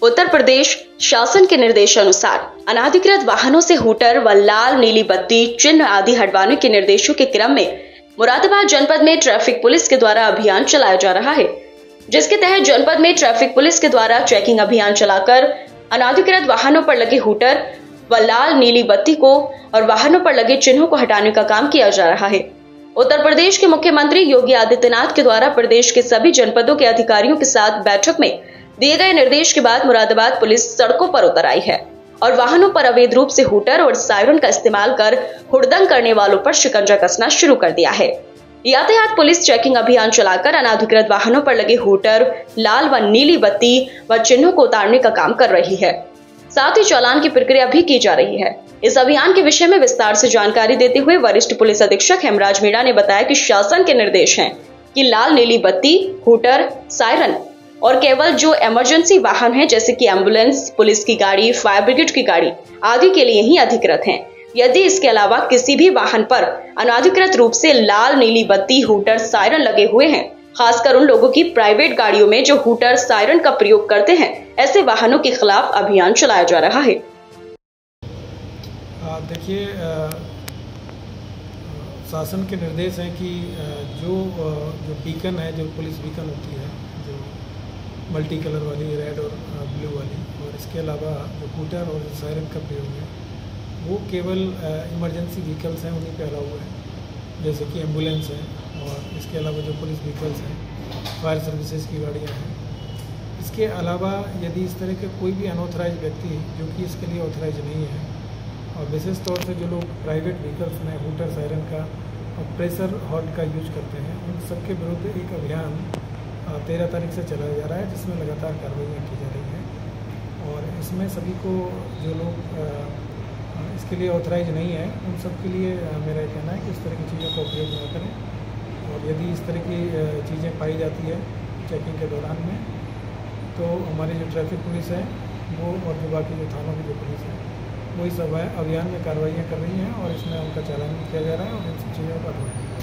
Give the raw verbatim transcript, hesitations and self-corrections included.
उत्तर प्रदेश शासन के निर्देशानुसार अनाधिकृत वाहनों से हूटर व लाल नीली बत्ती चिन्ह आदि हटवाने के निर्देशों के क्रम में मुरादाबाद जनपद में ट्रैफिक पुलिस के द्वारा अभियान चलाया जा रहा है, जिसके तहत जनपद में ट्रैफिक पुलिस के द्वारा चेकिंग अभियान चलाकर अनाधिकृत वाहनों पर लगे हूटर व लाल नीली बत्ती को और वाहनों पर लगे चिन्हों को हटाने का काम किया जा रहा है। उत्तर प्रदेश के मुख्यमंत्री योगी आदित्यनाथ के द्वारा प्रदेश के सभी जनपदों के अधिकारियों के साथ बैठक में दिए गए निर्देश के बाद मुरादाबाद पुलिस सड़कों पर उतर आई है और वाहनों पर अवैध रूप से हूटर और सायरन का इस्तेमाल कर हुड़दंग करने वालों पर शिकंजा कसना शुरू कर दिया है। यातायात पुलिस चेकिंग अभियान चलाकर अनाधिकृत वाहनों पर लगे हूटर, लाल व नीली बत्ती व चिन्हों को उतारने का काम कर रही है। साथ ही चालान की प्रक्रिया भी की जा रही है। इस अभियान के विषय में विस्तार से जानकारी देते हुए वरिष्ठ पुलिस अधीक्षक हेमराज मीणा ने बताया कि शासन के निर्देश हैं कि लाल नीली बत्ती, हूटर, सायरन और केवल जो इमरजेंसी वाहन हैं जैसे कि एम्बुलेंस, पुलिस की गाड़ी, फायर ब्रिगेड की गाड़ी आदि के लिए ही अधिकृत हैं। यदि इसके अलावा किसी भी वाहन पर अनाधिकृत रूप से लाल नीली बत्ती, हूटर, सायरन लगे हुए हैं, खासकर उन लोगों की प्राइवेट गाड़ियों में जो हूटर, सायरन का प्रयोग करते हैं, ऐसे वाहनों के खिलाफ अभियान चलाया जा रहा है। देखिए, शासन के निर्देश हैं कि जो जो बीकन है, जो पुलिस बीकन होती है, जो मल्टी कलर वाली, रेड और ब्लू वाली, और इसके अलावा जो हूटर और सायरन का प्रयोग है वो केवल इमरजेंसी व्हीकल्स हैं उन्हीं पे अलाउ है, जैसे कि एम्बुलेंस है, और इसके अलावा जो पुलिस व्हीकल्स हैं, फायर सर्विसेज की गाड़ियाँ हैं। इसके अलावा यदि इस तरह के कोई भी अनऑथराइज व्यक्ति जो कि इसके लिए ऑथराइज नहीं है, और विशेष तौर से जो लोग प्राइवेट व्हीकल्स में हूटर, सायरन का और प्रेशर हॉर्न का यूज करते हैं, उन सबके विरुद्ध एक अभियान तेरह तारीख से चलाया जा रहा है, जिसमें लगातार कार्रवाइयाँ की जा रही हैं। और इसमें सभी को जो लोग इसके लिए ऑथराइज नहीं है, उन सब के लिए मेरा ये कहना है कि इस तरह की चीज़ों का उपयोग न करें। और यदि इस तरह की चीज़ें पाई जाती है चेकिंग के दौरान में, तो हमारी जो ट्रैफिक पुलिस है वो और जो बाकी जो थानों की जो पुलिस है वो इस अभियान में कार्रवाइयाँ कर रही हैं और इसमें उनका चालान भी किया जा रहा है और इन सब चीज़ों का